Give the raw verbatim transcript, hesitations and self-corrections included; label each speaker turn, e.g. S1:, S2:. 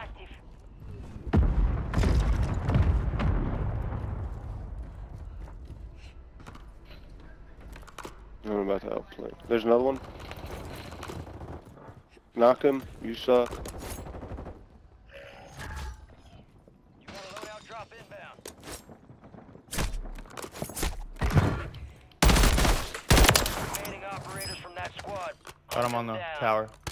S1: active.
S2: I'm about to outplay. There's another one. Knock him. You suck.
S1: You got a loadout drop inbound. Remaining operators from that squad.
S3: Got him on the
S1: Down.
S3: tower.